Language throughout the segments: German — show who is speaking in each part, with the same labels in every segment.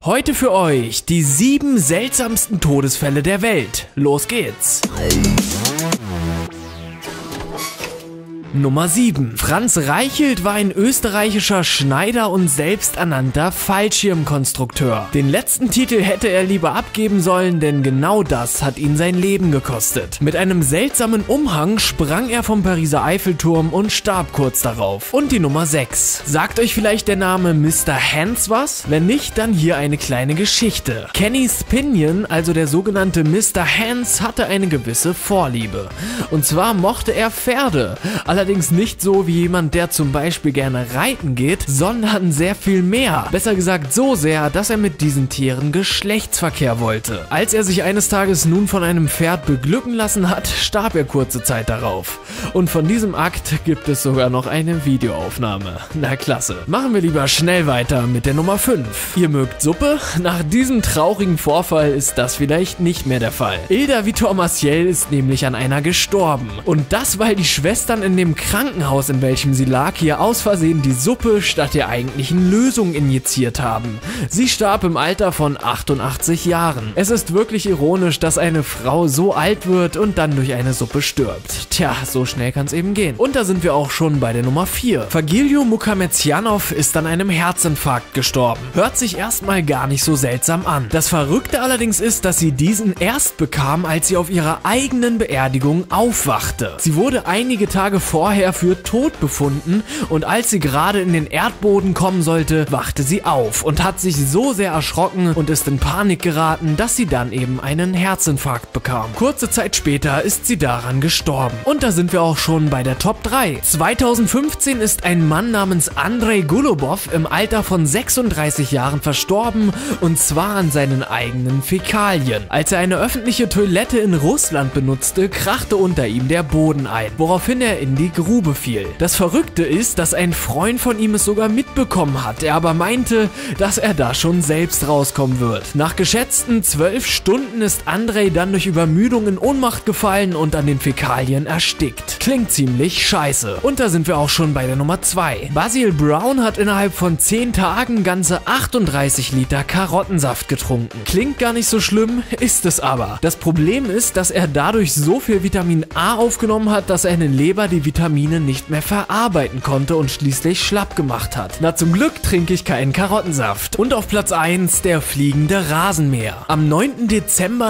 Speaker 1: Heute für euch die 7 seltsamsten Todesfälle der Welt. Los geht's! Nummer 7. Franz Reichelt war ein österreichischer Schneider und selbsternannter Fallschirmkonstrukteur. Den letzten Titel hätte er lieber abgeben sollen, denn genau das hat ihn sein Leben gekostet. Mit einem seltsamen Umhang sprang er vom Pariser Eiffelturm und starb kurz darauf. Und die Nummer 6. Sagt euch vielleicht der Name Mr. Hands was? Wenn nicht, dann hier eine kleine Geschichte. Kenny Spinion, also der sogenannte Mr. Hands, hatte eine gewisse Vorliebe. Und zwar mochte er Pferde. Allerdings nicht so wie jemand, der zum Beispiel gerne reiten geht, sondern sehr viel mehr. Besser gesagt so sehr, dass er mit diesen Tieren Geschlechtsverkehr wollte. Als er sich eines Tages nun von einem Pferd beglücken lassen hat, starb er kurze Zeit darauf. Und von diesem Akt gibt es sogar noch eine Videoaufnahme. Na klasse. Machen wir lieber schnell weiter mit der Nummer 5. Ihr mögt Suppe? Nach diesem traurigen Vorfall ist das vielleicht nicht mehr der Fall. Hilda Vitor Maciel ist nämlich an einer gestorben. Und das, weil die Schwestern in dem Krankenhaus, in welchem sie lag, hier aus Versehen die Suppe statt der eigentlichen Lösung injiziert haben. Sie starb im Alter von 88 Jahren. Es ist wirklich ironisch, dass eine Frau so alt wird und dann durch eine Suppe stirbt. Tja, so schnell kann es eben gehen. Und da sind wir auch schon bei der Nummer 4. Fagilio Mukamezianov ist an einem Herzinfarkt gestorben. Hört sich erstmal gar nicht so seltsam an. Das Verrückte allerdings ist, dass sie diesen erst bekam, als sie auf ihrer eigenen Beerdigung aufwachte. Sie wurde einige Tage vorher für tot befunden und als sie gerade in den Erdboden kommen sollte, wachte sie auf und hat sich so sehr erschrocken und ist in Panik geraten, dass sie dann eben einen Herzinfarkt bekam. Kurze Zeit später ist sie daran gestorben. Und da sind wir auch schon bei der Top 3. 2015 ist ein Mann namens Andrei Golubov im Alter von 36 Jahren verstorben und zwar an seinen eigenen Fäkalien. Als er eine öffentliche Toilette in Russland benutzte, krachte unter ihm der Boden ein, woraufhin er in die Grube fiel. Das Verrückte ist, dass ein Freund von ihm es sogar mitbekommen hat, er aber meinte, dass er da schon selbst rauskommen wird. Nach geschätzten 12 Stunden ist Andrei dann durch Übermüdung in Ohnmacht gefallen und an den Fäkalien erstickt. Klingt ziemlich scheiße. Und da sind wir auch schon bei der Nummer 2. Basil Brown hat innerhalb von 10 Tagen ganze 38 Liter Karottensaft getrunken. Klingt gar nicht so schlimm, ist es aber. Das Problem ist, dass er dadurch so viel Vitamin A aufgenommen hat, dass seine Leber die Vitamine nicht mehr verarbeiten konnte und schließlich schlapp gemacht hat. Na, zum Glück trinke ich keinen Karottensaft. Und auf Platz 1 der fliegende Rasenmäher. Am 9. Dezember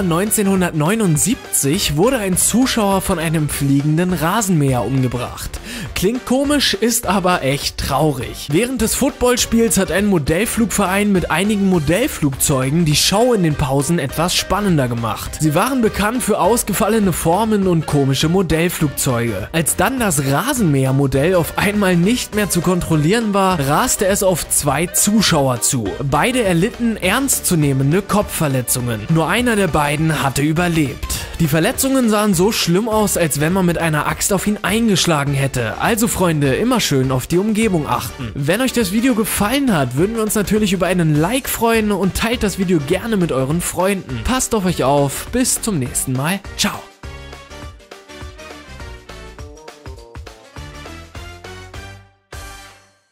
Speaker 1: 1979 wurde ein Zuschauer von einem fliegenden Rasenmäher umgebracht. Klingt komisch, ist aber echt traurig. Während des Footballspiels hat ein Modellflugverein mit einigen Modellflugzeugen die Show in den Pausen etwas spannender gemacht. Sie waren bekannt für ausgefallene Formen und komische Modellflugzeuge. Als dann das Rasenmähermodell auf einmal nicht mehr zu kontrollieren war, raste es auf 2 Zuschauer zu. Beide erlitten ernstzunehmende Kopfverletzungen. Nur einer der beiden hatte überlebt. Die Verletzungen sahen so schlimm aus, als wenn man mit einer Axt auf ihn eingeschlagen hätte. Also Freunde, immer schön auf die Umgebung achten. Wenn euch das Video gefallen hat, würden wir uns natürlich über einen Like freuen und teilt das Video gerne mit euren Freunden. Passt auf euch auf, bis zum nächsten Mal. Ciao.